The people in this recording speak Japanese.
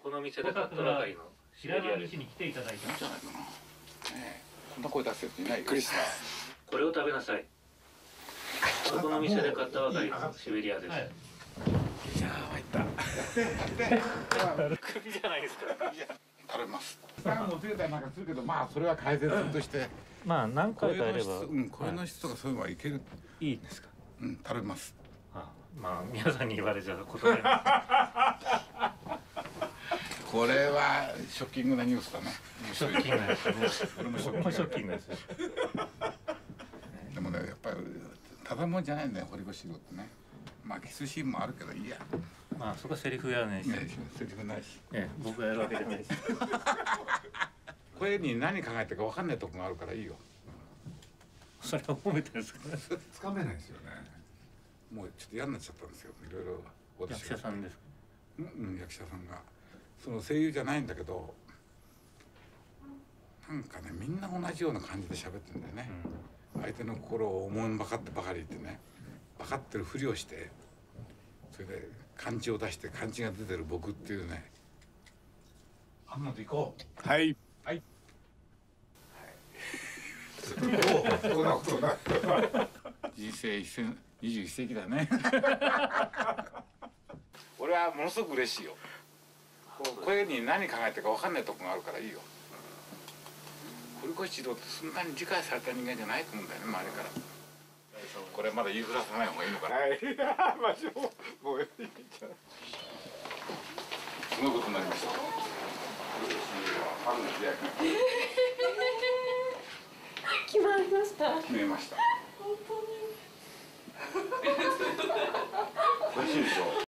この店で買ったばかりのシベリアです。 に来ていただいたんじゃないかな。 こんな声出すやついないよ。 クリスマス。 これを食べなさい。この店で買ったばかりのシベリアです。 いやー参った。 首じゃないですか。 食べます。酸もつけたりなんかするけど、まあそれは改善するとして。 まあ何回かやれば。 声の質とかそういうのはいける。 いいですか。 食べます。 まあ皆さんに言われちゃうことない。 これはショッキングなニュースだね。 ショッキングですね。これもショッキングです。 でもね、やっぱりただもんじゃないんだよ、堀越シードってね。まあキスシーンもあるけどいいや。 まあそこはセリフやね。 セリフないし。 僕がやるわけじゃないし。 声に何考えてるか分かんないとこがあるからいいよ。 それは褒めてるんですかね。 つかめないですよね。 もうちょっと嫌になっちゃったんですよ。いろいろ。 役者さんですか。 役者さんが。その声優じゃないんだけど。なんかね、みんな同じような感じで喋ってるんだよね。相手の心を思いばかってばかり言ってね。分かってるふりをして。それで感じを出して感じが出てる僕っていうね。あんなと行こう。 はい。 はい。人生21世紀だね。俺はものすごく嬉しいよ。声に何考えてるか分かんないとこがあるからいいよ。堀越一郎ってそんなに理解された人間じゃないと思うんだよね、周りから。これまだ言いふらさない方がいいのかな。はい。もうすごいことになりました。 決まりました。 決めました。 本当に。 美味しいでしょ。